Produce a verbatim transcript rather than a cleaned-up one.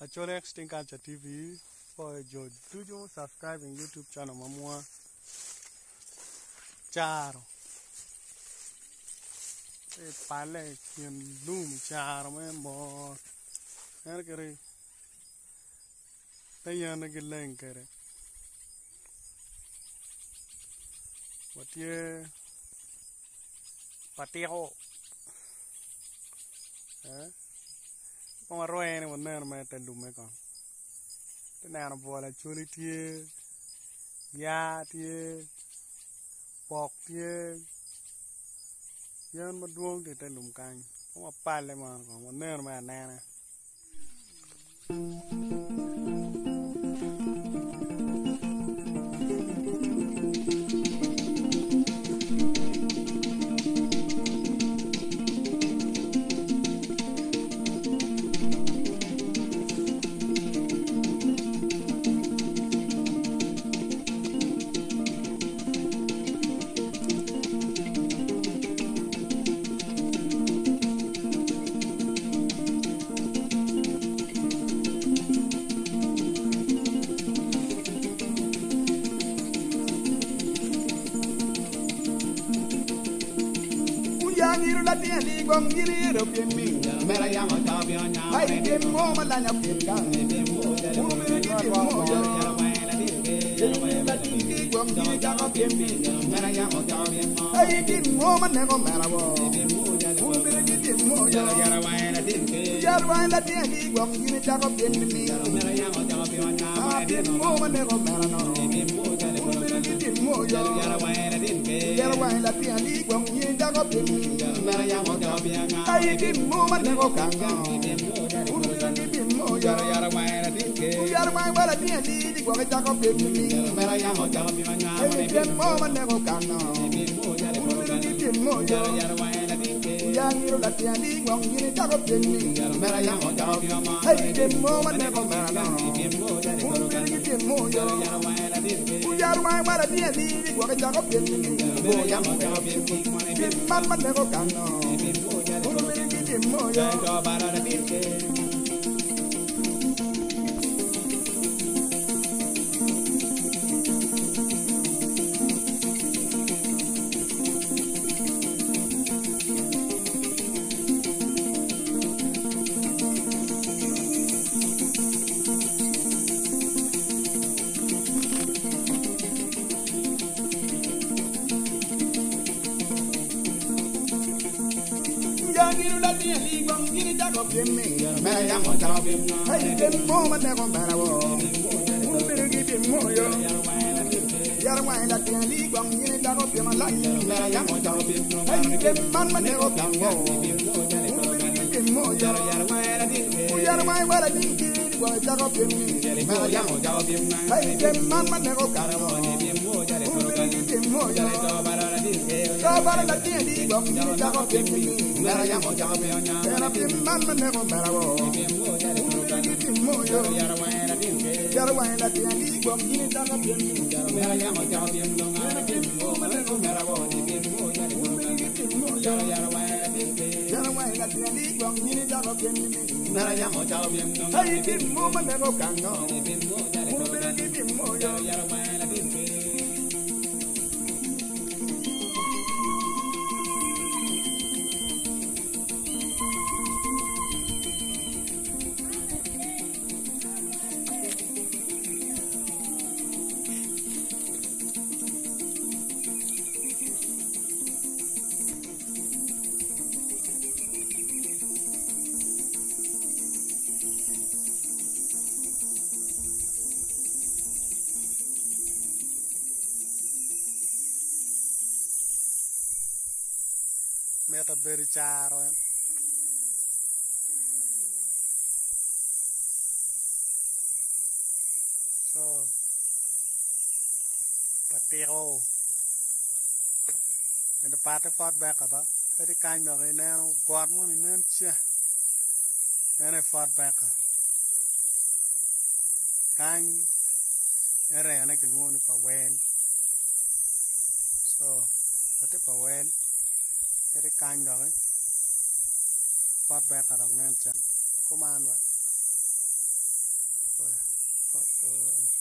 Actually, Extinct Culture T V for George. Do you subscribe in YouTube channel Mamua Charo? A palette in loom char member. Ergary. They are not getting it. What ye patio? Eh? Con roen one never met and do make on. The nana boy actually tear, ya tear, walk tear. Yan mà đuông thì tên đùm canh, không mà pan lên mà còn một nơi mà nè nè. Gong giri ro pin mi mera yang o ta bi nya ai dem mo ma la nya pin ga dem mo ja mo mi gi mo ja ya wa la di ke ya wa la di ke gong giri ja o pin mi mera yang o ta bi ai dem mo ma ne ko mera wo dem mo ja mo mi gi mo ja ya wa la di ke ya wa la di ke gong giri ja o pin mi mera yang o ta bi nya dem mo ma ne ko mera no dem mo ja mo mi gi mo ja ya wa la di ke ya wa la di ke gong giri ja o pin mi mera yang o ta ai đi mua mà để có càng ngon, uống đi đi mua giờ giờ ngoài là đi kề, giờ ngoài qua là đi đi đi qua cái cha có tiền đi, mẹ là yang họ cha bị mà nhà, ai đi mua mà để có càng ngon, uống đi đi mua giờ giờ ngoài là đi kề, giờ nhiều là tiền đi ngon như cha có tiền đi, mẹ là yang họ cha bị mà, ai đi mua mà để có càng ngon, uống đi đi mua giờ giờ ngoài là đi kề, giờ ngoài qua là đi đi đi qua cái cha có tiền đi, mua yang họ cha bị mà, đi bán mà để có càng ngon. Moyo cho bà ra đi kề mera yang o ta bi ai dem mo ma ne ko mera wo u mi gi dem mo yo yar wa la ti li gwang ni da ko bi ma la mera yang o ta bi ai dem man ma ne ko ta wo u mi gi dem mo yo yar wa la ti u yar wa wa la ti ki wa ta ko bi mera yang o ta bi ai dem man ma ne ko ka wo u mi gi dem mo yo to ba la ti li gwang ni da ko bi mera yang o ta bi mera bi man ma ne ko mera wo Moyo, yara wa la ti ali gom ni ta ka bi mera ya mo ta bi no ngara bi mo ma le ko mera wo ni bi mo ya ni mo yara yara wa la ti yara wa la ti ali gom ni ta ka bi mera ya mo ta bi no ai bi mo ma le ko kan no ni bi mo ya ni bi mo yara yara wa la ti meta beri charo so patero and the party fought back about thirty kind of a nano god one in Nancy and I fought back kind ere ana ke luon pa wen so ate pa wen ere kan do eh fat back adong nan chat kuman wa uh,